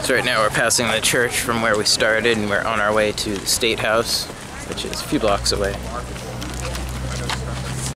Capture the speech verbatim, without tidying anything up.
So right now we're passing the church from where we started, and we're on our way to the State House, which is a few blocks away.